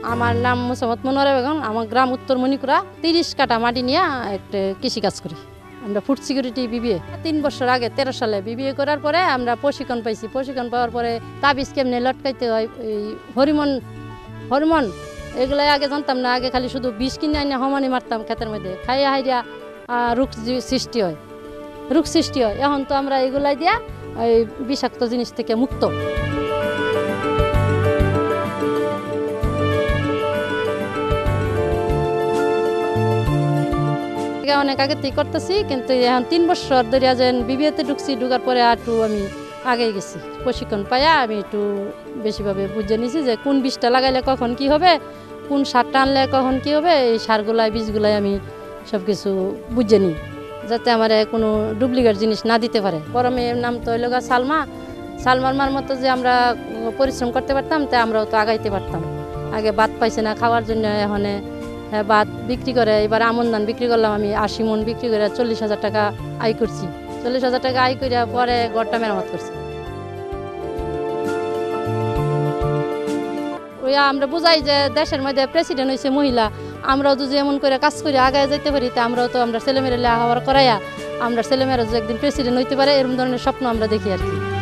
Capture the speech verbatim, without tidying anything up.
আমার নাম মোসাম্মদ মনোয়ারা বেগম। আমার গ্রাম উত্তর মণিপুরা। তিরিশ কাটা মাটি নিয়ে একটা কৃষিকাজ করি। আমরা ফুড সিকিউরিটি বিবিএ তিন বছর আগে তেরো সালে বিবিএ করার পরে আমরা প্রশিক্ষণ পাইছি। প্রশিক্ষণ পাওয়ার পরে তাবিজ কেমনে লটকাইতে হয়, এই হরিমন হরমোন এগুলাই আগে জানতাম না। আগে খালি শুধু বিষ কিনে আইনে হমানি মারতাম ক্ষেতের মধ্যে, খাইয়া হাইয়া রোগ সৃষ্টি হয় রোগ সৃষ্টি হয় এখন তো আমরা এগুলাই দিয়া এই বিষাক্ত জিনিস থেকে মুক্ত। অনেক আগে থেকে করতেছি, কিন্তু এখন তিন বছর ধরে যেন বিবিএতে ঢুকছি। ঢুকার পরে একটু আমি আগে গেছি, প্রশিক্ষণ পাইয়া আমি একটু বেশিভাবে বুঝে নিছি যে কোন বীজটা লাগাইলে কখন কি হবে, কোন সারটা আনলে কখন কি হবে। এই সারগুলাই বীজগুলাই আমি সব কিছু বুঝে নিই, যাতে আমার কোনো ডুপ্লিকেট জিনিস না দিতে পারে। বড় মেয়ের নাম তো হইল সালমা। সালমার মার মতো যে আমরা পরিশ্রম করতে পারতাম, তা আমরাও তো আগাইতে পারতাম। আগে ভাত পাইছে না খাওয়ার জন্য, এখন হ্যাঁ ভাত বিক্রি করে। এবার আমন ধান বিক্রি করলাম আমি আশি মন বিক্রি করে চল্লিশ হাজার টাকা আয় করছি। চল্লিশ হাজার টাকা আয় করে পরে ঘরটা মেরামত করছি। ওই আমরা বুঝাই যে দেশের মধ্যে প্রেসিডেন্ট হয়েছে মহিলা, আমরাও যদি এমন করে কাজ করে আগায় যেতে পারি, তা আমরাও তো আমরা ছেলেমেয়েরা লেখাপড়া করাইয়া আমরা ছেলেমেয়েরা যদি একদিন প্রেসিডেন্ট হইতে পারে, এরকম ধরনের স্বপ্ন আমরা দেখি আর কি।